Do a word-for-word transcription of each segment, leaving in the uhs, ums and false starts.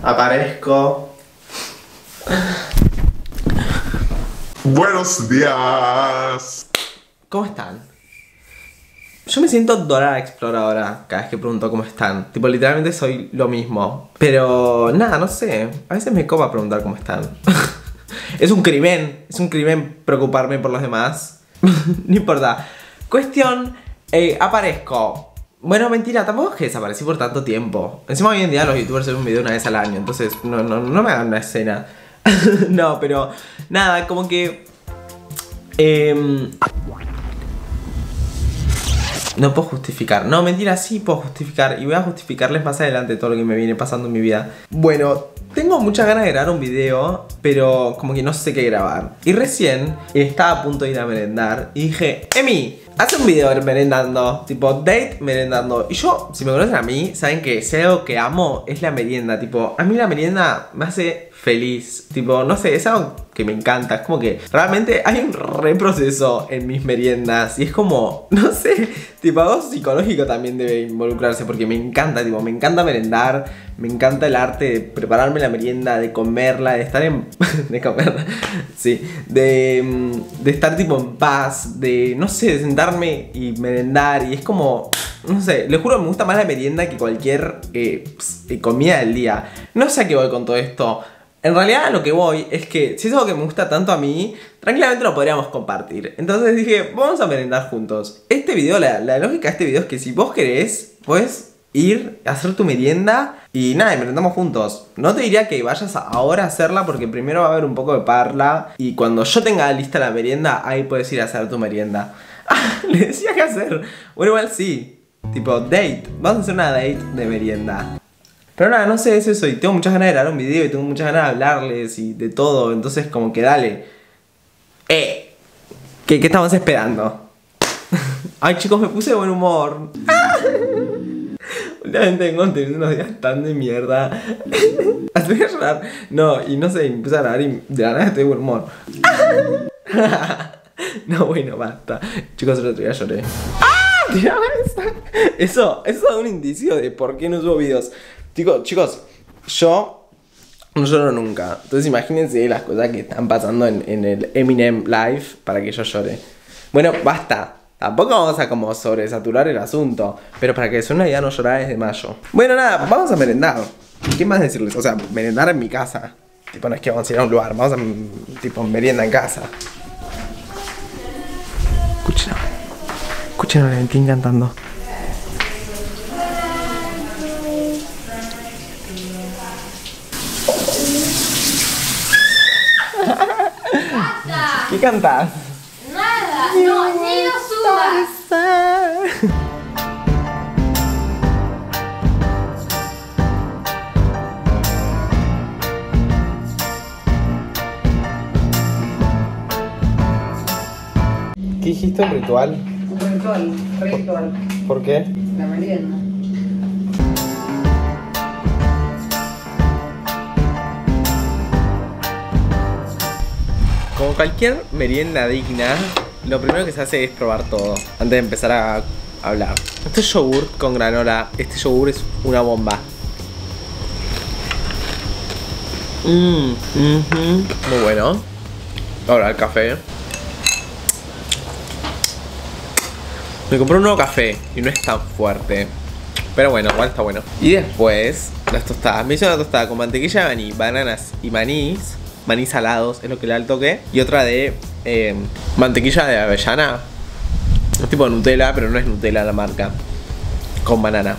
Aparezco. Buenos días. ¿Cómo están? Yo me siento Dora la Exploradora cada vez que pregunto cómo están. Tipo, literalmente soy lo mismo. Pero nada, no sé. A veces me copa preguntar cómo están. Es un crimen. Es un crimen preocuparme por los demás. No importa. Cuestión, eh, aparezco. Bueno, mentira, tampoco es que desaparecí por tanto tiempo. Encima hoy en día los youtubers hacen un video una vez al año. Entonces no, no, no me hagan una escena. No, pero nada, como que eh, no puedo justificar. No, mentira, sí puedo justificar. Y voy a justificarles más adelante todo lo que me viene pasando en mi vida. Bueno, tengo muchas ganas de grabar un video, pero como que no sé qué grabar. Y recién estaba a punto de ir a merendar y dije, Emi, haz un video merendando, tipo date merendando. Y yo, si me conocen a mí, saben que si hay algo que amo es la merienda. Tipo, a mí la merienda me hace feliz. Tipo, no sé, es algo que me encanta. Es como que realmente hay un reproceso en mis meriendas. Y es como, no sé, tipo algo psicológico también debe involucrarse. Porque me encanta, tipo, me encanta merendar. Me encanta el arte de prepararme la merienda, de comerla, de estar en... de comerla, sí. De, de estar tipo en paz, de, no sé, de sentarme y merendar. Y es como... no sé, les juro que me gusta más la merienda que cualquier eh, comida del día. No sé a qué voy con todo esto. En realidad a lo que voy es que si es algo que me gusta tanto a mí, tranquilamente lo podríamos compartir. Entonces dije, vamos a merendar juntos. Este video, la, la lógica de este video es que si vos querés, puedes ir a hacer tu merienda y nada, y merendamos juntos. No te diría que vayas ahora a hacerla porque primero va a haber un poco de parla. Y cuando yo tenga lista la merienda, ahí puedes ir a hacer tu merienda. Ah, le decía qué hacer. Bueno, igual sí. Tipo, date. Vamos a hacer una date de merienda. Pero nada, no sé, es eso. Y tengo muchas ganas de grabar un video y tengo muchas ganas de hablarles y de todo. Entonces como que dale. Eh. ¿Qué, qué estamos esperando? Ay, chicos, me puse de buen humor. Últimamente vengo teniendo unos días tan de mierda. Hasta voy a llorar. No, y no sé, me puse a grabar y de la nada estoy de buen humor. No, bueno, basta. Chicos, el otro día lloré. Eso, eso es un indicio de por qué no subo videos. Chicos, chicos, yo no lloro nunca. Entonces imagínense las cosas que están pasando en, en el Eminem Live para que yo llore. Bueno, basta. Tampoco vamos a como sobresaturar el asunto. Pero para que sea una idea no llorar desde mayo. Bueno, nada, vamos a merendar. ¿Qué más decirles? O sea, merendar en mi casa. Tipo, no es que vamos a ir a un lugar. Vamos a, tipo, merienda en casa. Escuchen. Escuchen a Valentín cantando. ¿Qué cantás? Nada, no, ni lo subas. ¿Qué dijiste, un ritual? Un ritual, ritual. ¿Por qué? La merienda. Como cualquier merienda digna, lo primero que se hace es probar todo antes de empezar a hablar. Este es yogur con granola. Este yogur es una bomba. Mmm, mm-hmm. Muy bueno. Ahora el café. Me compré un nuevo café y no es tan fuerte. Pero bueno, igual está bueno. Y después, las tostadas. Me hice una tostada con mantequilla de maní, bananas y manís. Maní salados, es lo que le da el toque. Y otra de eh, mantequilla de avellana. Es tipo Nutella, pero no es Nutella la marca. Con banana.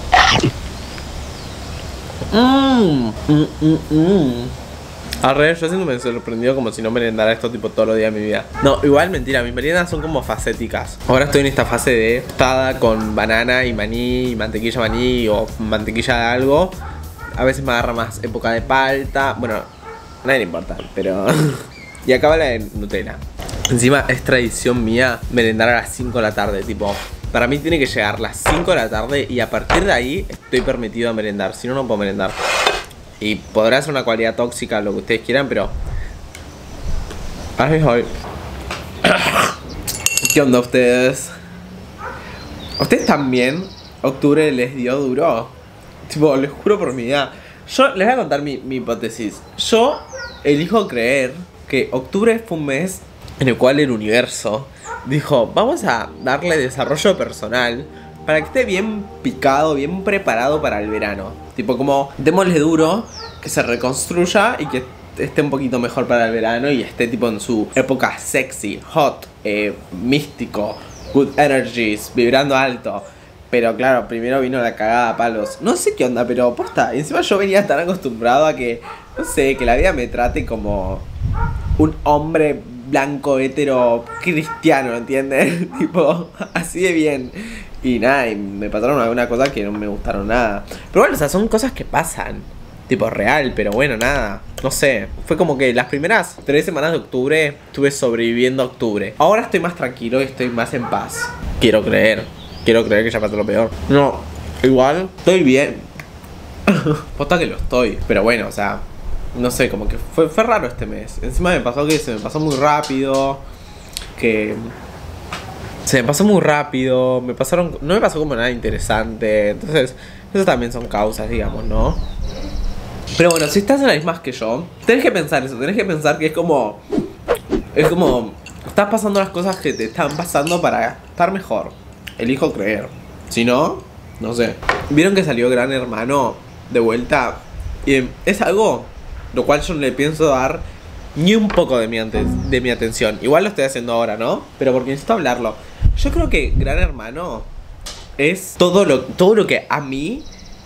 Mmm, mmm, mmm, mmm. Arre, yo siento que me sorprendió como si no merendara esto tipo todos los días de mi vida. No, igual mentira, mis meriendas son como facéticas. Ahora estoy en esta fase de tostada con banana y maní, y mantequilla maní o mantequilla de algo. A veces me agarra más época de palta. Bueno, a nadie le importa, pero... Y acaba la de Nutella. Encima es tradición mía merendar a las cinco de la tarde, tipo... Para mí tiene que llegar a las cinco de la tarde y a partir de ahí estoy permitido a merendar. Si no, no puedo merendar. Y podrá ser una cualidad tóxica, lo que ustedes quieran, pero... Ay, ay. ¿Qué onda ustedes? ¿Ustedes también? ¿Octubre les dio duro? Tipo, les juro por mi vida. Yo les voy a contar mi, mi hipótesis. Yo elijo creer que octubre fue un mes en el cual el universo dijo, vamos a darle desarrollo personal para que esté bien picado, bien preparado para el verano. Tipo como, démosle duro, que se reconstruya y que esté un poquito mejor para el verano y esté tipo en su época sexy, hot, eh, místico, good energies, vibrando alto. Pero claro, primero vino la cagada a palos. No sé qué onda, pero posta. Encima yo venía tan acostumbrado a que, no sé, que la vida me trate como un hombre blanco, hetero, cristiano, ¿entiendes? Tipo, así de bien. Y nada, y me pasaron algunas cosas que no me gustaron nada. Pero bueno, o sea, son cosas que pasan. Tipo, real, pero bueno, nada. No sé, fue como que las primeras tres semanas de octubre estuve sobreviviendo a octubre. Ahora estoy más tranquilo y estoy más en paz. Quiero creer. Quiero creer que ya pasó lo peor. No, igual, estoy bien. Posta que lo estoy. Pero bueno, o sea, no sé, como que fue, fue raro este mes. Encima me pasó que se me pasó muy rápido. Que... Se me pasó muy rápido. Me pasaron... No me pasó como nada interesante. Entonces, eso también son causas, digamos, ¿no? Pero bueno, si estás en las mismas que yo, tenés que pensar eso. Tenés que pensar que es como... Es como... Estás pasando las cosas que te están pasando para estar mejor. Elijo creer. Si no, no sé. ¿Vieron que salió Gran Hermano de vuelta? Y es algo lo cual yo no le pienso dar ni un poco de mi, de mi atención. Igual lo estoy haciendo ahora, ¿no? Pero porque necesito hablarlo. Yo creo que Gran Hermano es todo lo, todo lo que a mí...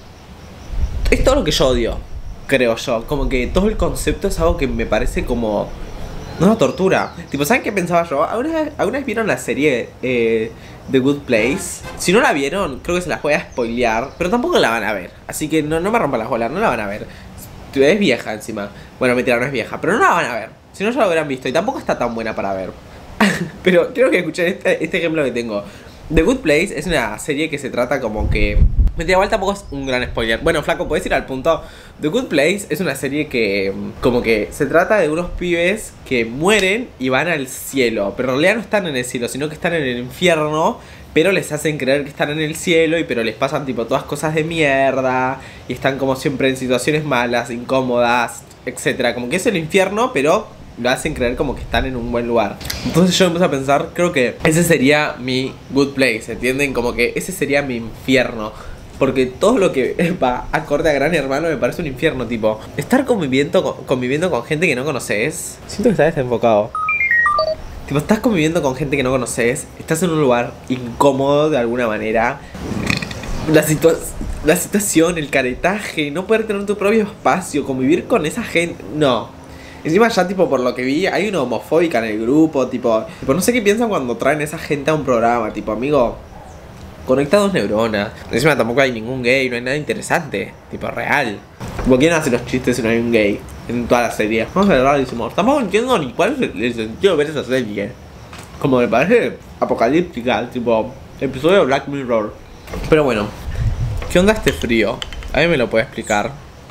Es todo lo que yo odio, creo yo. Como que todo el concepto es algo que me parece como... Una tortura. Tipo, ¿saben qué pensaba yo? ¿Alguna vez, ¿alguna vez vieron la serie eh, The Good Place? Si no la vieron, creo que se las voy a spoilear. Pero tampoco la van a ver. Así que no, no me rompan las bolas, no la van a ver. Es vieja encima. Bueno, mentira, no es vieja, pero no la van a ver. Si no, ya lo hubieran visto. Y tampoco está tan buena para ver. Pero quiero que escuchen este, este ejemplo que tengo. The Good Place es una serie que se trata como que... Mentira, igual tampoco es un gran spoiler. Bueno, flaco, ¿puedes ir al punto? The Good Place es una serie que... Como que se trata de unos pibes que mueren y van al cielo. Pero en realidad no están en el cielo, sino que están en el infierno. Pero les hacen creer que están en el cielo y pero les pasan tipo todas cosas de mierda. Y están como siempre en situaciones malas, incómodas, etcétera. Como que es el infierno, pero lo hacen creer como que están en un buen lugar. Entonces yo empecé a pensar, creo que ese sería mi good place, ¿entienden? Como que ese sería mi infierno. Porque todo lo que va acorde a Gran Hermano me parece un infierno, tipo estar conviviendo con, conviviendo con gente que no conoces. Siento que estás desenfocado. Tipo, estás conviviendo con gente que no conoces. Estás en un lugar incómodo de alguna manera. La, situa la situación, el caretaje, no poder tener tu propio espacio, convivir con esa gente, no. Encima ya tipo por lo que vi hay una homofóbica en el grupo, tipo, tipo no sé qué piensan cuando traen a esa gente a un programa, tipo amigo, conecta dos neuronas. Encima tampoco hay ningún gay, no hay nada interesante, tipo real. Tipo, ¿quién hace los chistes si no hay un gay en toda la serie? Vamos a ver rarísimo. Tampoco entiendo ni cuál es el, el sentido de ver esa serie. Como me parece apocalíptica, tipo episodio de Black Mirror. Pero bueno, ¿qué onda este frío? ¿Alguien me lo puede explicar?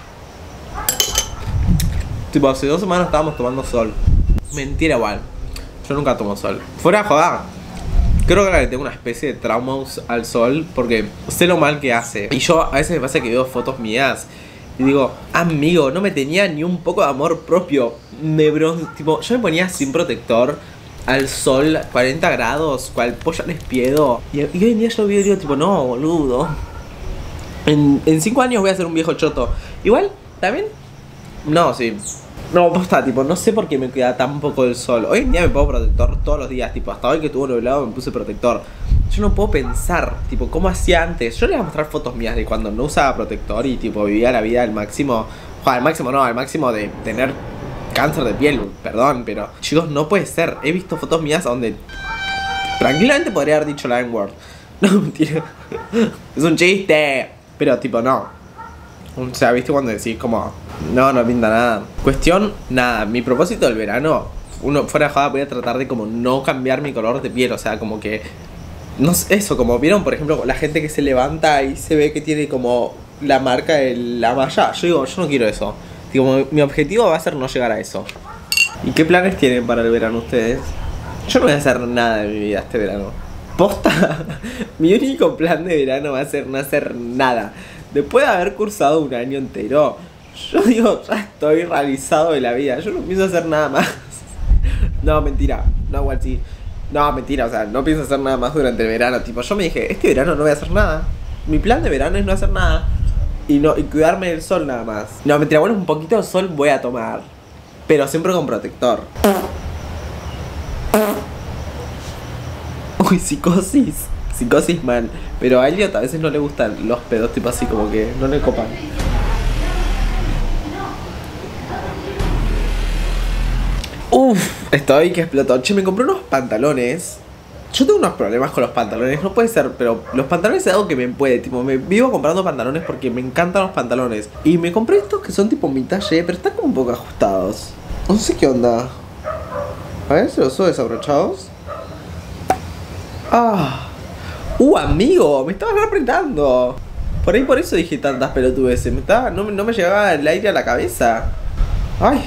Tipo, hace dos semanas estábamos tomando sol. Mentira igual. Yo nunca tomo sol. Fuera de joder. Creo que tengo una especie de traumas al sol porque sé lo mal que hace. Y yo a veces me pasa que veo fotos mías y digo, amigo, no me tenía ni un poco de amor propio. Me bron... tipo, yo me ponía sin protector al sol, cuarenta grados, cual polla les piedo. Y, y hoy en día yo veo y digo, tipo, no, boludo. En, en cinco años voy a ser un viejo choto. Igual, también. No, sí. No, posta, tipo, no sé por qué me queda tan poco el sol. Hoy en día me pongo protector todos los días, tipo, hasta hoy que tuvo nublado me puse protector. Yo no puedo pensar, tipo, cómo hacía antes. Yo les voy a mostrar fotos mías de cuando no usaba protector y, tipo, vivía la vida al máximo. Joder, al máximo no, al máximo de tener cáncer de piel, perdón, pero... Chicos, no puede ser. He visto fotos mías donde... Tranquilamente podría haber dicho la N-word. No, mentira. Es un chiste. Pero, tipo, no. O sea, ¿viste cuando decís como... No, no pinta nada. Cuestión, nada. Mi propósito del verano, uno fuera de joda, voy a tratar de como no cambiar mi color de piel. O sea, como que... No sé, eso, como vieron, por ejemplo, la gente que se levanta y se ve que tiene como la marca de la malla. Yo digo, yo no quiero eso. Digo, mi objetivo va a ser no llegar a eso. ¿Y qué planes tienen para el verano ustedes? Yo no voy a hacer nada de mi vida este verano. Posta. Mi único plan de verano va a ser no hacer nada. Después de haber cursado un año entero, Yo digo, ya estoy realizado de la vida. Yo no pienso hacer nada más. No, mentira. No, igual sí. No, mentira, o sea, no pienso hacer nada más durante el verano. Tipo, yo me dije, este verano no voy a hacer nada. Mi plan de verano es no hacer nada. Y no y cuidarme del sol nada más. No, mentira, bueno, un poquito de sol voy a tomar. Pero siempre con protector. Uy, psicosis. Psicosis mal. Pero a Elliot a veces no le gustan los pedos, tipo así, como que no le copan. Uff, estoy que explotó. Che, me compré unos pantalones. Yo tengo unos problemas con los pantalones, no puede ser, pero los pantalones es algo que me puede. Tipo, me vivo comprando pantalones porque me encantan los pantalones. Y me compré estos que son tipo mi talle, pero están como un poco ajustados. No sé qué onda. A ver si los subo desabrochados. Ah. Uh, amigo, me estabas apretando. Por ahí por eso dije tantas pelotudeces. Me estaba, no, no me llegaba el aire a la cabeza. Ay.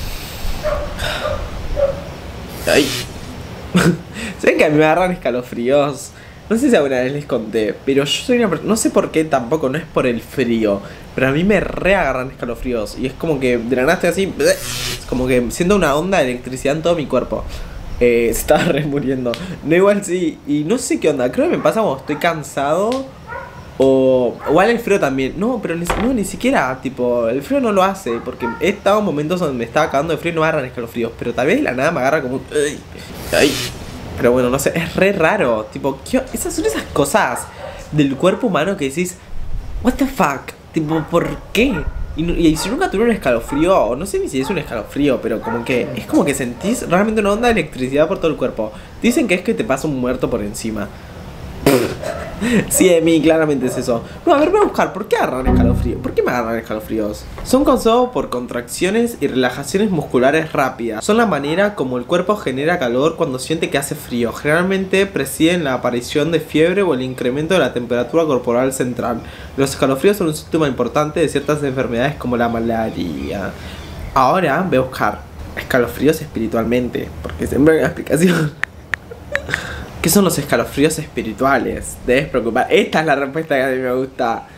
Ay. ¿Saben que a mí me agarran escalofríos? No sé si alguna vez les conté, pero yo soy una persona, no sé por qué tampoco, no es por el frío, pero a mí me re agarran escalofríos. Y es como que de la nada estoy así, como que siento una onda de electricidad en todo mi cuerpo. Eh, se estaba re muriendo. No, igual sí, y no sé qué onda, creo que me pasa cuando estoy cansado. O igual el frío también. No, pero ni, no, ni siquiera, tipo, el frío no lo hace. Porque he estado en momentos donde me estaba cagando de frío y no me agarran escalofríos. Pero tal vez de la nada me agarra como un... Ay, ay. Pero bueno, no sé, es re raro. Tipo, ¿qué? Esas son esas cosas del cuerpo humano que decís, what the fuck, tipo, ¿por qué? Y, y, y si nunca tuve un escalofrío, no sé ni si es un escalofrío, pero como que es como que sentís realmente una onda de electricidad por todo el cuerpo. Dicen que es que te pasa un muerto por encima. Sí, de mí, claramente es eso. No, a ver, voy a buscar, ¿por qué agarran escalofríos? ¿Por qué me agarran escalofríos? Son causados por contracciones y relajaciones musculares rápidas. Son la manera como el cuerpo genera calor cuando siente que hace frío. Generalmente presiden la aparición de fiebre o el incremento de la temperatura corporal central. Los escalofríos son un síntoma importante de ciertas enfermedades como la malaria. Ahora voy a buscar escalofríos espiritualmente, porque siempre hay una explicación. ¿Qué son los escalofríos espirituales? Debes preocupar. Esta es la respuesta que a mí me gusta.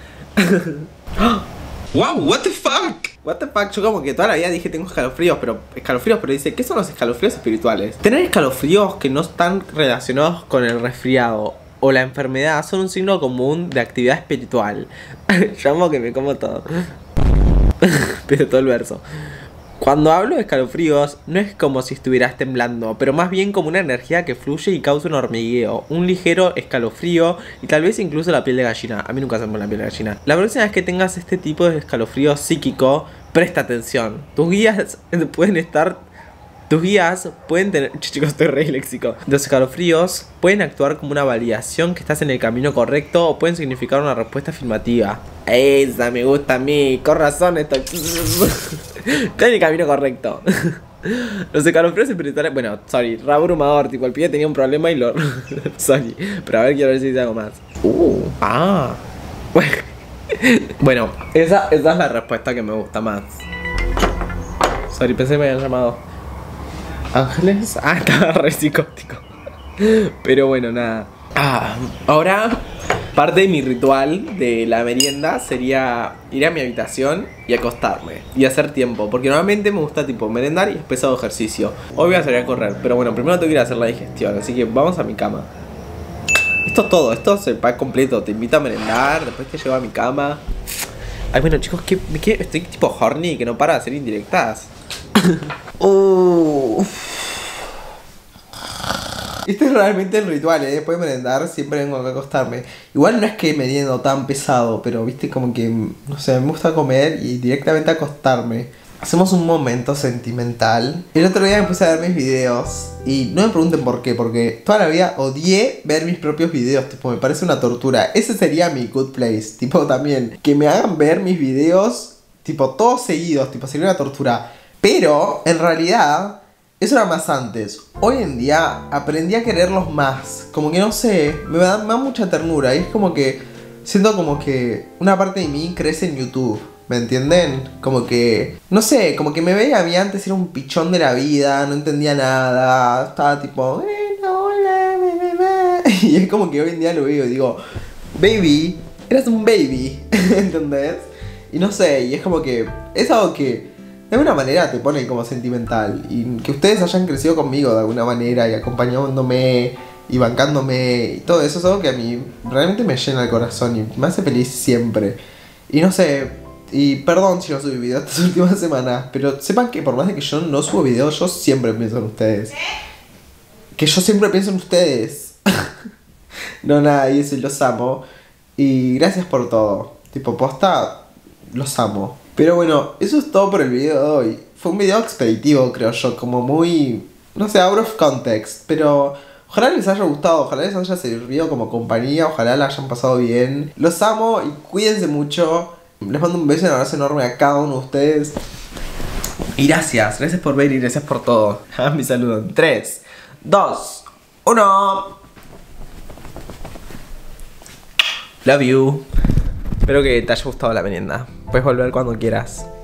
Wow, what the fuck? What the fuck? Yo como que toda la vida dije tengo escalofríos, pero escalofríos, pero dice, ¿qué son los escalofríos espirituales? Tener escalofríos que no están relacionados con el resfriado o la enfermedad son un signo común de actividad espiritual. Yo amo que me como todo. Pero todo el verso. Cuando hablo de escalofríos, no es como si estuvieras temblando, pero más bien como una energía que fluye y causa un hormigueo, un ligero escalofrío y tal vez incluso la piel de gallina. A mí nunca se me pone la piel de gallina. La próxima vez que tengas este tipo de escalofrío psíquico, presta atención. Tus guías pueden estar... Tus guías pueden tener... Chicos, estoy re léxico. Los escalofríos pueden actuar como una validación que estás en el camino correcto o pueden significar una respuesta afirmativa. Esa me gusta a mí. Con razón estoy... Estoy en el camino correcto. Los escalofríos espirituales... Bueno, sorry, re abrumador. Tipo, el pibe tenía un problema y lo... Sorry. Pero a ver, quiero ver si dice algo más. Uh, ah. Bueno, esa, esa es la respuesta que me gusta más. Sorry, pensé que me habían llamado Ángeles. Ah, estaba re psicótico. Pero bueno, nada. Ah, ahora parte de mi ritual de la merienda sería ir a mi habitación y acostarme y hacer tiempo, porque normalmente me gusta tipo merendar y después hago ejercicio. Hoy voy a salir a correr, pero bueno, primero tengo que ir a hacer la digestión, así que vamos a mi cama. Esto es todo, esto es el pack completo. Te invito a merendar, después te llevo a mi cama. Ay, bueno chicos, que, que estoy tipo horny, que no para de hacer indirectas. uh. Este es realmente el ritual, ¿eh? Después de merendar siempre vengo acá a acostarme. Igual no es que meriendo tan pesado, pero viste como que, no sé, me gusta comer y directamente acostarme. Hacemos un momento sentimental. El otro día me puse a ver mis videos y no me pregunten por qué, porque toda la vida odié ver mis propios videos, tipo, me parece una tortura. Ese sería mi good place, tipo, también, que me hagan ver mis videos, tipo, todos seguidos, tipo, sería una tortura. Pero, en realidad, eso era más antes. Hoy en día aprendí a quererlos más. Como que no sé, me da, me da mucha ternura. Y es como que siento como que una parte de mí crece en YouTube. ¿Me entienden? Como que, no sé, como que me veía a mí antes, era un pichón de la vida, no entendía nada. Estaba tipo, bueno, hola, me, me, me. Y es como que hoy en día lo veo y digo, baby, eras un baby. ¿Entendés? Y no sé, y es como que es algo que de alguna manera te pone como sentimental. Y que ustedes hayan crecido conmigo de alguna manera y acompañándome y bancándome y todo eso es algo que a mí realmente me llena el corazón y me hace feliz siempre. Y no sé, y perdón si no subí video estas últimas semanas, pero sepan que por más de que yo no subo video, yo siempre pienso en ustedes. Que yo siempre pienso en ustedes. No, nada, y eso, y los amo. Y gracias por todo. Tipo, posta, los amo. Pero bueno, eso es todo por el video de hoy. Fue un video expeditivo, creo yo, como muy, no sé, out of context. Pero ojalá les haya gustado, ojalá les haya servido como compañía, ojalá la hayan pasado bien. Los amo y cuídense mucho. Les mando un beso y un abrazo enorme a cada uno de ustedes. Y gracias, gracias por ver y gracias por todo. Mi saludo en tres, dos, uno. Love you. Espero que te haya gustado la merienda. Puedes volver cuando quieras.